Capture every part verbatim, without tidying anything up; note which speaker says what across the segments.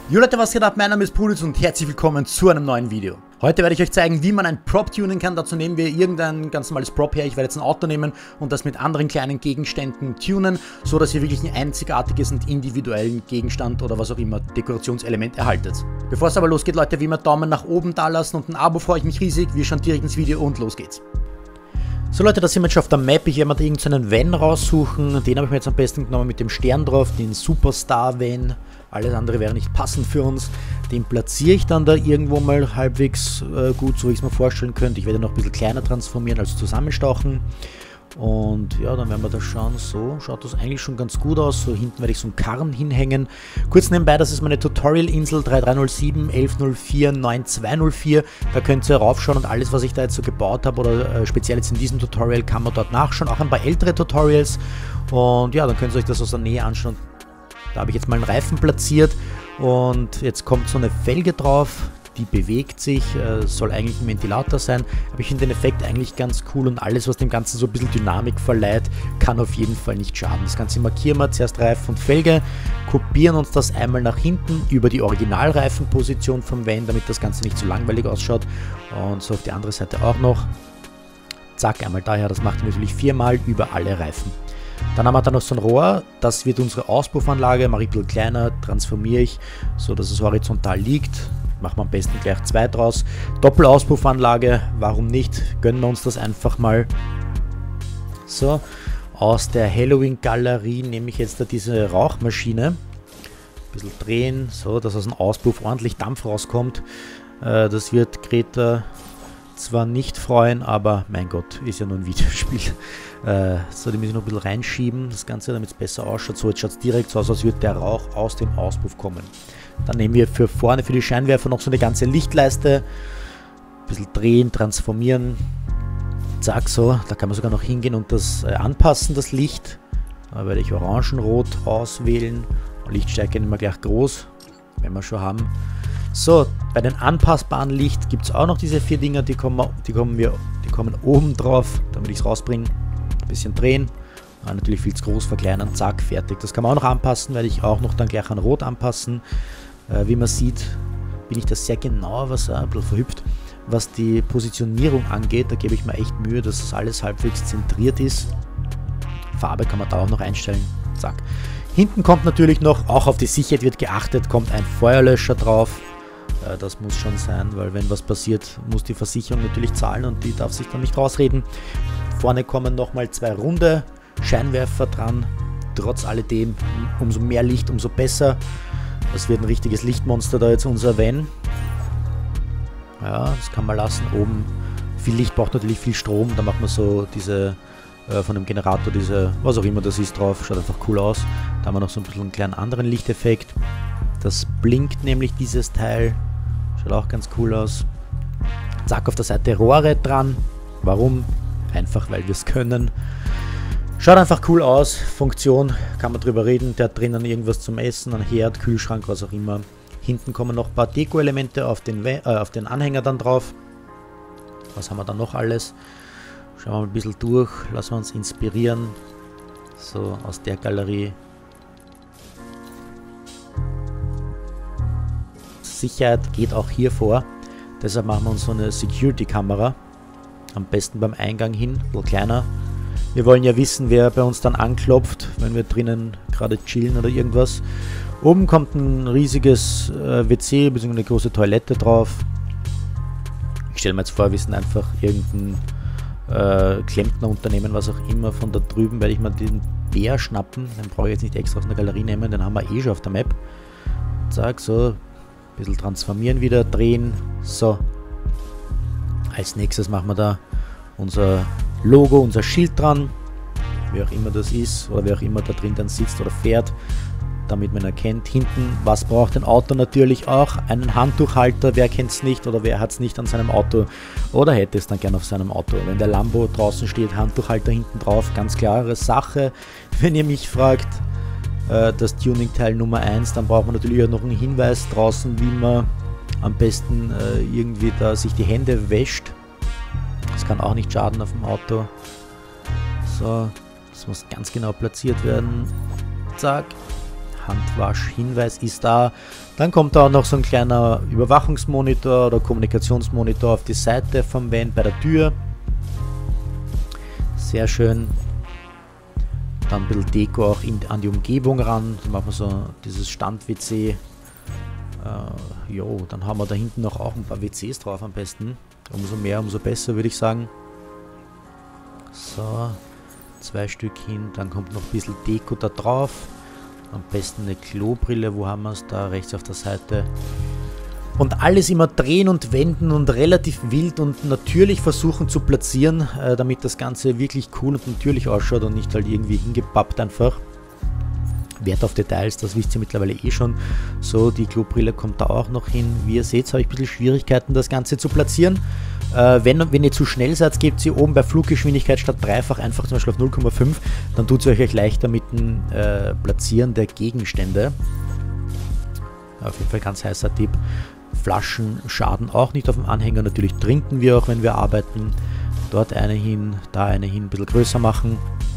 Speaker 1: Jo Leute, was geht ab? Mein Name ist Puditz und herzlich willkommen zu einem neuen Video. Heute werde ich euch zeigen, wie man ein Prop tunen kann. Dazu nehmen wir irgendein ganz normales Prop her. Ich werde jetzt ein Auto nehmen und das mit anderen kleinen Gegenständen tunen, so dass ihr wirklich ein einzigartiges und individuellen Gegenstand oder was auch immer Dekorationselement erhaltet. Bevor es aber losgeht, Leute, wie immer Daumen nach oben da lassen und ein Abo, freue ich mich riesig. Wir schauen direkt ins Video und los geht's. So Leute, da sind wir jetzt schon auf der Map. Ich werde mir da irgendeinen Van raussuchen. Den habe ich mir jetzt am besten genommen mit dem Stern drauf, den Superstar Van. Alles andere wäre nicht passend für uns. Den platziere ich dann da irgendwo mal halbwegs äh, gut, so wie ich es mir vorstellen könnte. Ich werde noch ein bisschen kleiner transformieren als zusammenstauchen. Und ja, dann werden wir da schauen. So schaut das eigentlich schon ganz gut aus. So hinten werde ich so einen Karren hinhängen. Kurz nebenbei, das ist meine Tutorial-Insel drei drei null sieben eins eins null vier neun zwei null vier. Da könnt ihr raufschauen und alles, was ich da jetzt so gebaut habe oder äh, speziell jetzt in diesem Tutorial, kann man dort nachschauen. Auch ein paar ältere Tutorials. Und ja, dann könnt ihr euch das aus der Nähe anschauen. Da habe ich jetzt mal einen Reifen platziert und jetzt kommt so eine Felge drauf, die bewegt sich, äh, soll eigentlich ein Ventilator sein, aber ich finde den Effekt eigentlich ganz cool und alles, was dem Ganzen so ein bisschen Dynamik verleiht, kann auf jeden Fall nicht schaden. Das Ganze markieren wir zuerst Reifen und Felge, kopieren uns das einmal nach hinten über die Originalreifenposition vom Van, damit das Ganze nicht so langweilig ausschaut, und so auf die andere Seite auch noch. Zack, einmal daher, das macht natürlich viermal über alle Reifen. Dann haben wir da noch so ein Rohr, das wird unsere Auspuffanlage, mache ich ein bisschen kleiner, transformiere ich, so dass es horizontal liegt. Machen wir am besten gleich zwei draus. Doppelaauspuffanlage, warum nicht? Gönnen wir uns das einfach mal. So, aus der Halloween-Galerie nehme ich jetzt da diese Rauchmaschine. Ein bisschen drehen, so dass aus dem Auspuff ordentlich Dampf rauskommt. Äh, das wird Greta zwar nicht freuen, aber mein Gott, ist ja nur ein Videospiel. Äh, so, die muss ich noch ein bisschen reinschieben, das Ganze, damit es besser ausschaut. So, jetzt schaut es direkt so aus, als würde der Rauch aus dem Auspuff kommen. Dann nehmen wir für vorne, für die Scheinwerfer noch so eine ganze Lichtleiste. Ein bisschen drehen, transformieren. Zack, so, da kann man sogar noch hingehen und das äh, anpassen, das Licht. Da werde ich Orangenrot auswählen. Lichtstärke nehmen wir gleich groß, wenn wir schon haben. So, bei den anpassbaren Licht gibt es auch noch diese vier Dinger, die kommen, die kommen, wir, die kommen oben drauf, damit ich es rausbringe. Ein bisschen drehen, ja, natürlich viel zu groß, verkleinern, zack, fertig. Das kann man auch noch anpassen, werde ich auch noch dann gleich an Rot anpassen. Äh, wie man sieht, bin ich da sehr genau, was äh, ein bisschen verhüpft, was die Positionierung angeht. Da gebe ich mir echt Mühe, dass das alles halbwegs zentriert ist. Farbe kann man da auch noch einstellen, zack. Hinten kommt natürlich noch, auch auf die Sicherheit wird geachtet, kommt ein Feuerlöscher drauf. Das muss schon sein, weil wenn was passiert, muss die Versicherung natürlich zahlen und die darf sich dann nicht rausreden. Vorne kommen nochmal zwei runde Scheinwerfer dran. Trotz alledem, umso mehr Licht, umso besser. Das wird ein richtiges Lichtmonster da jetzt, unser Van. Ja, das kann man lassen. Oben viel Licht braucht natürlich viel Strom. Da macht man so diese, äh, von dem Generator, diese, was auch immer das ist, drauf. Schaut einfach cool aus. Da haben wir noch so ein bisschen einen kleinen anderen Lichteffekt. Das blinkt nämlich, dieses Teil. Schaut auch ganz cool aus. Zack, auf der Seite Rohre dran. Warum? Einfach, weil wir es können. Schaut einfach cool aus. Funktion, kann man drüber reden. Der hat drinnen irgendwas zum Essen, ein Herd, Kühlschrank, was auch immer. Hinten kommen noch ein paar Deko-Elemente auf den, äh, auf den Anhänger dann drauf. Was haben wir da noch alles? Schauen wir mal ein bisschen durch. Lassen wir uns inspirieren. So, aus der Galerie. Sicherheit geht auch hier vor, deshalb machen wir uns so eine Security-Kamera, am besten beim Eingang hin, ein bisschen kleiner. Wir wollen ja wissen, wer bei uns dann anklopft, wenn wir drinnen gerade chillen oder irgendwas. Oben kommt ein riesiges äh, W C bzw. eine große Toilette drauf. Ich stelle mir jetzt vor, wir sind einfach irgendein äh, Klempnerunternehmen, was auch immer. Von da drüben werde ich mal den Bär schnappen, den brauche ich jetzt nicht extra aus einer Galerie nehmen, den haben wir eh schon auf der Map. Zack, so. Bisschen transformieren wieder, drehen. So. Als nächstes machen wir da unser Logo, unser Schild dran. Wie auch immer das ist oder wer auch immer da drin dann sitzt oder fährt, damit man erkennt. Hinten, was braucht ein Auto natürlich auch? Einen Handtuchhalter, wer kennt es nicht oder wer hat es nicht an seinem Auto oder hätte es dann gerne auf seinem Auto. Wenn der Lambo draußen steht, Handtuchhalter hinten drauf, ganz klare Sache. Wenn ihr mich fragt, das Tuning-Teil Nummer eins, dann braucht man natürlich auch noch einen Hinweis draußen, wie man am besten äh, irgendwie da sich die Hände wäscht. Das kann auch nicht schaden auf dem Auto. So, das muss ganz genau platziert werden. Zack, Handwaschhinweis ist da. Dann kommt da auch noch so ein kleiner Überwachungsmonitor oder Kommunikationsmonitor auf die Seite vom Van bei der Tür. Sehr schön. Dann ein bisschen Deko auch in, an die Umgebung ran. Dann machen wir so dieses Stand-W C. Äh, jo, dann haben wir da hinten noch auch ein paar W Cs drauf am besten. Umso mehr, umso besser, würde ich sagen. So, zwei Stück hin. Dann kommt noch ein bisschen Deko da drauf. Am besten eine Klobrille. Wo haben wir es? Da rechts auf der Seite. Und alles immer drehen und wenden und relativ wild und natürlich versuchen zu platzieren, äh, damit das Ganze wirklich cool und natürlich ausschaut und nicht halt irgendwie hingepappt einfach. Wert auf Details, das wisst ihr mittlerweile eh schon. So, die Klobrille kommt da auch noch hin. Wie ihr seht, habe ich ein bisschen Schwierigkeiten, das Ganze zu platzieren. Äh, wenn, wenn ihr zu schnell seid, gebt ihr oben bei Fluggeschwindigkeit statt dreifach einfach zum Beispiel auf null Komma fünf. Dann tut es euch leichter mit dem äh, Platzieren der Gegenstände. Auf jeden Fall ganz heißer Tipp. Flaschen schaden auch nicht auf dem Anhänger. Natürlich trinken wir auch, wenn wir arbeiten. Dort eine hin, da eine hin, ein bisschen größer machen.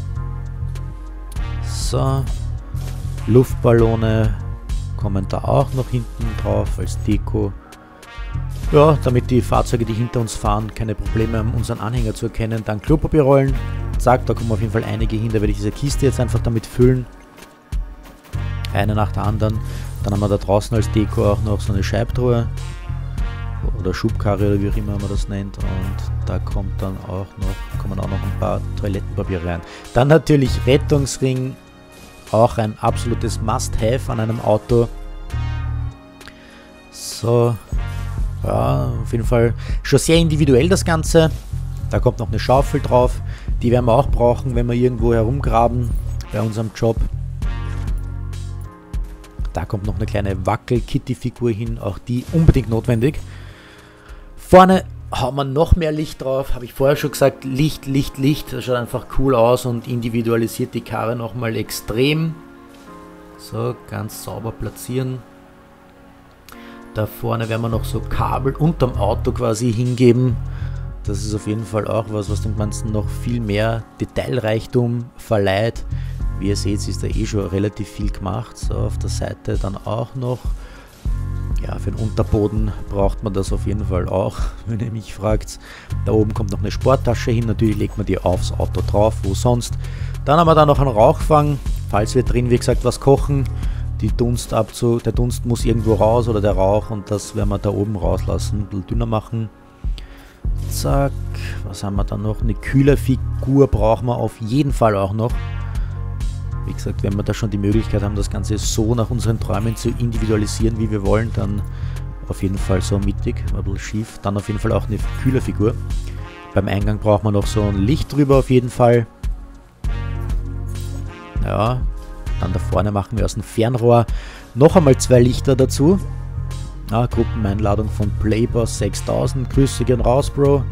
Speaker 1: So. Luftballone kommen da auch noch hinten drauf als Deko. Ja, damit die Fahrzeuge, die hinter uns fahren, keine Probleme haben, unseren Anhänger zu erkennen. Dann Klopapierrollen. Zack, da kommen auf jeden Fall einige hin. Da werde ich diese Kiste jetzt einfach damit füllen. Eine nach der anderen. Dann haben wir da draußen als Deko auch noch so eine Scheibtruhe oder Schubkarre oder wie auch immer man das nennt. Und da kommt dann auch noch, kommen auch noch ein paar Toilettenpapiere rein. Dann natürlich Rettungsring, auch ein absolutes Must-Have an einem Auto. So, ja, auf jeden Fall schon sehr individuell das Ganze. Da kommt noch eine Schaufel drauf. Die werden wir auch brauchen, wenn wir irgendwo herumgraben bei unserem Job. Da kommt noch eine kleine Wackel-Kitty-Figur hin, auch die unbedingt notwendig. Vorne haben wir noch mehr Licht drauf, habe ich vorher schon gesagt, Licht, Licht, Licht, das schaut einfach cool aus und individualisiert die Karre nochmal extrem. So, ganz sauber platzieren. Da vorne werden wir noch so Kabel unterm Auto quasi hingeben. Das ist auf jeden Fall auch was, was dem Ganzen noch viel mehr Detailreichtum verleiht. Wie ihr seht, ist da eh schon relativ viel gemacht. So, auf der Seite dann auch noch. Ja, für den Unterboden braucht man das auf jeden Fall auch, wenn ihr mich fragt. Da oben kommt noch eine Sporttasche hin. Natürlich legt man die aufs Auto drauf, wo sonst. Dann haben wir da noch einen Rauchfang, falls wir drin, wie gesagt, was kochen. Die Dunstabzug, der Dunst muss irgendwo raus oder der Rauch und das werden wir da oben rauslassen. Ein bisschen dünner machen. Zack. Was haben wir da noch? Eine Kühlerfigur brauchen wir auf jeden Fall auch noch. Wie gesagt, wenn wir da schon die Möglichkeit haben, das Ganze so nach unseren Träumen zu individualisieren, wie wir wollen, dann auf jeden Fall so mittig, ein bisschen schief. Dann auf jeden Fall auch eine Kühlerfigur. Beim Eingang braucht man noch so ein Licht drüber auf jeden Fall. Ja, dann da vorne machen wir aus dem Fernrohr noch einmal zwei Lichter dazu. Ja, Gruppeneinladung von Playboss sechstausend. Grüße gehen raus, Bro.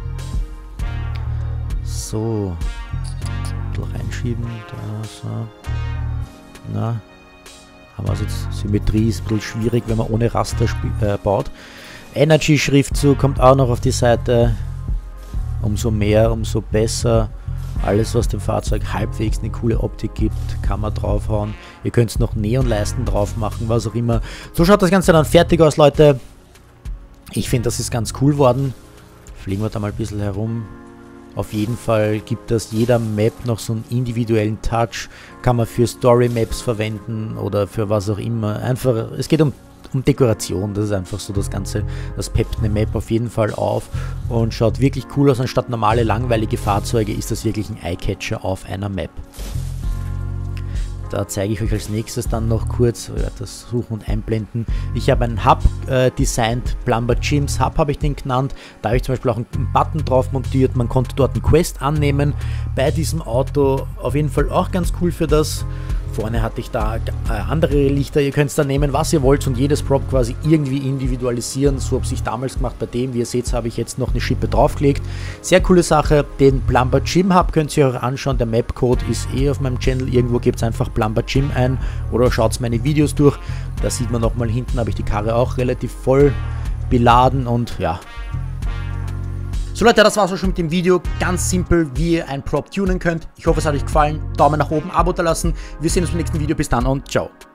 Speaker 1: So. Reinschieben, da, so. Na, haben wir jetzt Symmetrie, ist ein bisschen schwierig, wenn man ohne Raster äh, baut. Energy-Schriftzug kommt auch noch auf die Seite. Umso mehr, umso besser. Alles, was dem Fahrzeug halbwegs eine coole Optik gibt, kann man draufhauen. Ihr könnt noch Neonleisten drauf machen, was auch immer. So schaut das Ganze dann fertig aus, Leute. Ich finde, das ist ganz cool geworden. Fliegen wir da mal ein bisschen herum. Auf jeden Fall gibt das jeder Map noch so einen individuellen Touch. Kann man für Story Maps verwenden oder für was auch immer. Einfach, es geht um, um Dekoration. Das ist einfach so das Ganze. Das peppt eine Map auf jeden Fall auf und schaut wirklich cool aus. Anstatt normale, langweilige Fahrzeuge ist das wirklich ein Eyecatcher auf einer Map. Da zeige ich euch als nächstes dann noch kurz, ich werde das suchen und einblenden. Ich habe einen Hub äh, designt, Plumber Jims Hub habe ich den genannt. Da habe ich zum Beispiel auch einen Button drauf montiert. Man konnte dort einen Quest annehmen. Bei diesem Auto auf jeden Fall auch ganz cool für das. Vorne hatte ich da äh, andere Lichter. Ihr könnt es da nehmen, was ihr wollt und jedes Prop quasi irgendwie individualisieren. So habe ich damals gemacht bei dem. Wie ihr seht, habe ich jetzt noch eine Schippe draufgelegt. Sehr coole Sache. Den Plumber Jim Hub könnt ihr euch anschauen. Der Map-Code ist eh auf meinem Channel. Irgendwo gebt es einfach Plumber Jim ein oder schaut meine Videos durch. Da sieht man nochmal hinten, habe ich die Karre auch relativ voll beladen und ja. So Leute, das war's auch schon mit dem Video. Ganz simpel, wie ihr ein Prop tunen könnt. Ich hoffe, es hat euch gefallen. Daumen nach oben, Abo da lassen. Wir sehen uns im nächsten Video. Bis dann und ciao.